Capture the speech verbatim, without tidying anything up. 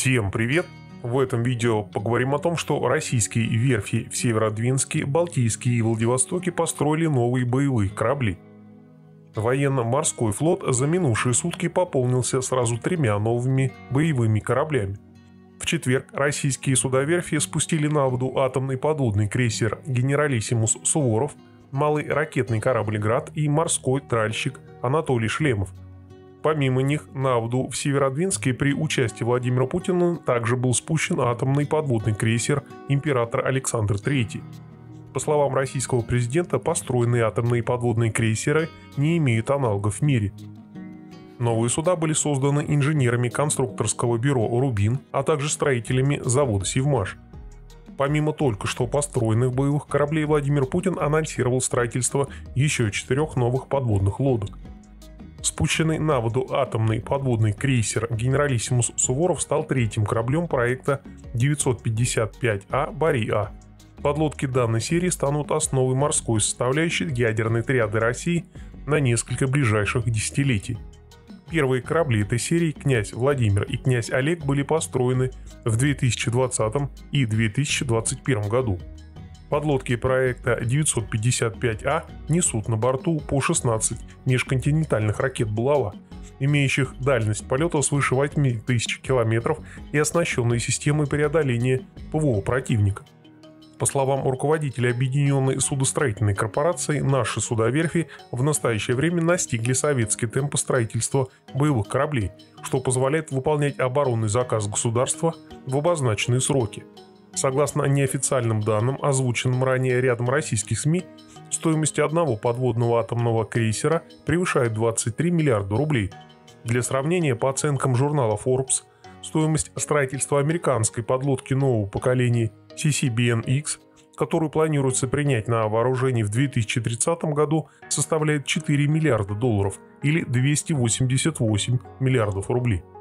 Всем привет! В этом видео поговорим о том, что российские верфи в Северодвинске, Балтийске и Владивостоке построили новые боевые корабли. Военно-морской флот за минувшие сутки пополнился сразу тремя новыми боевыми кораблями. В четверг российские судоверфи спустили на воду атомный подводный крейсер «Генералиссимус Суворов», малый ракетный корабль «Град» и морской тральщик Анатолий Шлемов. Помимо них на воду в Северодвинске при участии Владимира Путина также был спущен атомный подводный крейсер «Император Александр третий». По словам российского президента, построенные атомные подводные крейсеры не имеют аналогов в мире. Новые суда были созданы инженерами конструкторского бюро «Рубин», а также строителями завода «Севмаш». Помимо только что построенных боевых кораблей, Владимир Путин анонсировал строительство еще четырех новых подводных лодок. Спущенный на воду атомный подводный крейсер «Генералиссимус Суворов» стал третьим кораблем проекта девятьсот пятьдесят пять А «Борей-А». Подлодки данной серии станут основой морской составляющей ядерной триады России на несколько ближайших десятилетий. Первые корабли этой серии «Князь Владимир» и «Князь Олег» были построены в две тысячи двадцатом и две тысячи двадцать первом году. Подлодки проекта девятьсот пятьдесят пять А несут на борту по шестнадцать межконтинентальных ракет «Булава», имеющих дальность полета свыше восьми тысяч километров и оснащенные системой преодоления ПВО противника. По словам руководителя Объединенной судостроительной корпорации, наши судоверфи в настоящее время настигли советский темп строительства боевых кораблей, что позволяет выполнять оборонный заказ государства в обозначенные сроки. Согласно неофициальным данным, озвученным ранее рядом российских СМИ, стоимость одного подводного атомного крейсера превышает двадцать три миллиарда рублей. Для сравнения, по оценкам журнала Forbes, стоимость строительства американской подлодки нового поколения си си би эн икс, которую планируется принять на вооружение в две тысячи тридцатом году, составляет четыре миллиарда долларов или двести восемьдесят восемь миллиардов рублей.